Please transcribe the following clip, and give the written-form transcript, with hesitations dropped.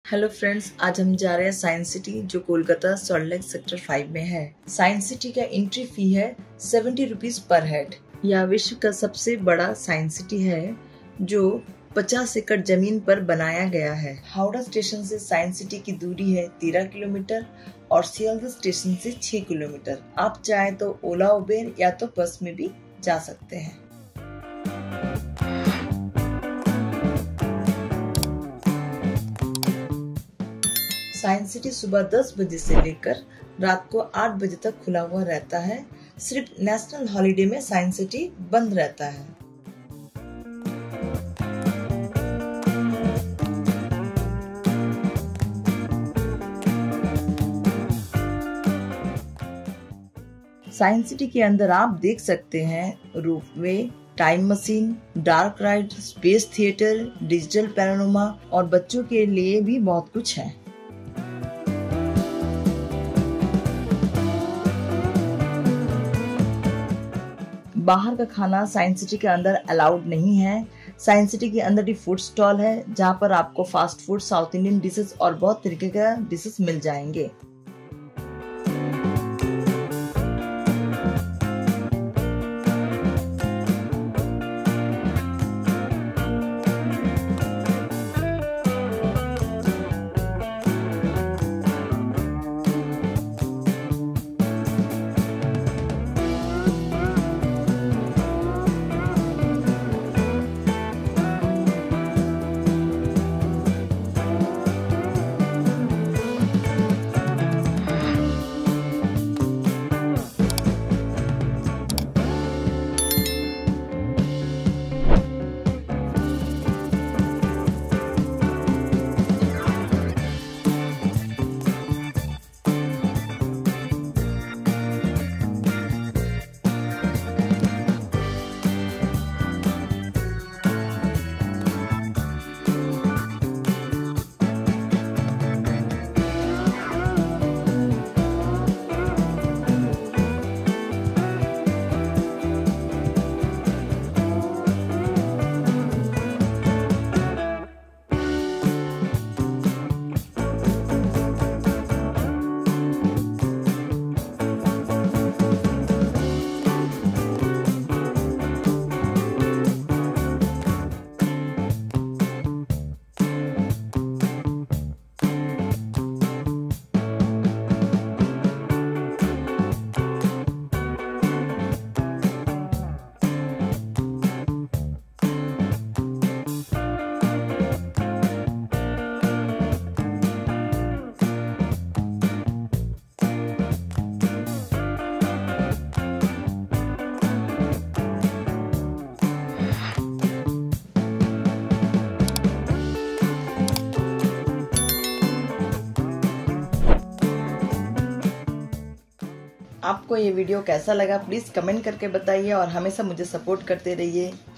Hello friends, आज हम जा रहे हैं साइंस सिटी जो कोलकाता सॉल्ट लेक सेक्टर 5 में है। साइंस सिटी का एंट्री फी है 70 रुपीज पर हेड। यह विश्व का सबसे बड़ा साइंस सिटी है जो 50 एकड़ जमीन पर बनाया गया है। हावड़ा स्टेशन से साइंस सिटी की दूरी है 13 किलोमीटर और सियालदह स्टेशन से 6 किलोमीटर। आप चाहे तो ओला उबेर या तो बस में भी जा सकते हैं। साइंस सिटी सुबह 10 बजे से लेकर रात को 8 बजे तक खुला हुआ रहता है। सिर्फ नेशनल हॉलिडे में साइंस सिटी बंद रहता है। साइंस सिटी के अंदर आप देख सकते हैं ropeway, time machine, dark ride, space theatre, digital panorama और बच्चों के लिए भी बहुत कुछ है। बाहर का खाना साइंस सिटी के अंदर अलाउड नहीं है। साइंस सिटी के अंदर ही फूड स्टॉल है जहां पर आपको fast food, south Indian dishes और बहुत तरीके का डिशेस मिल जाएंगे। आपको ये वीडियो कैसा लगा प्लीज कमेंट करके बताइए और हमेशा मुझे सपोर्ट करते रहिए।